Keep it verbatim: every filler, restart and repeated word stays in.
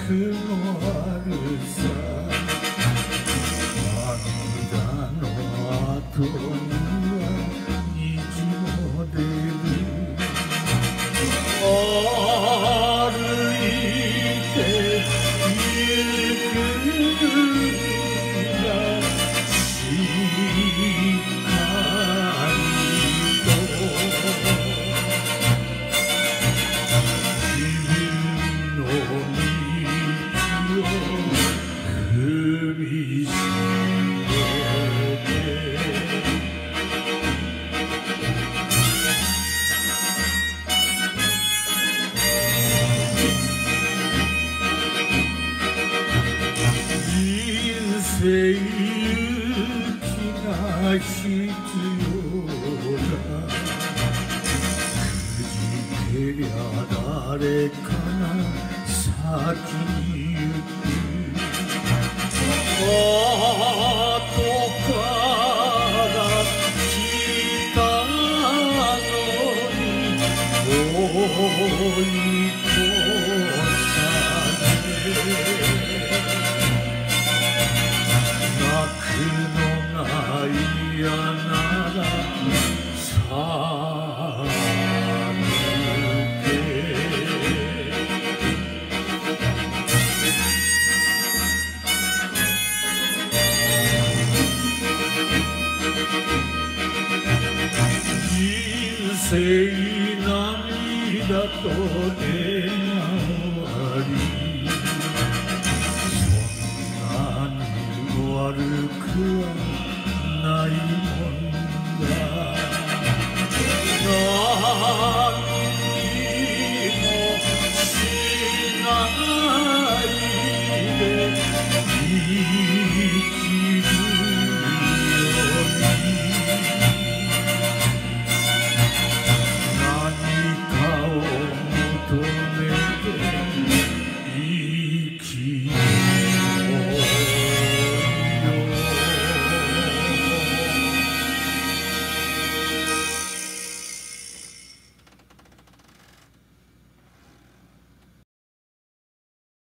くもあるさ涙の後には虹も出る歩いてゆくがしっかりと自分の道を踏みしめて人生勇気が必要だくじけりゃ誰かが先に行く後から来たのに追い越され泣くのが嫌ならさあ抜け人生涙と笑顔ありそんなに悪くはないもんだ何もしないで生き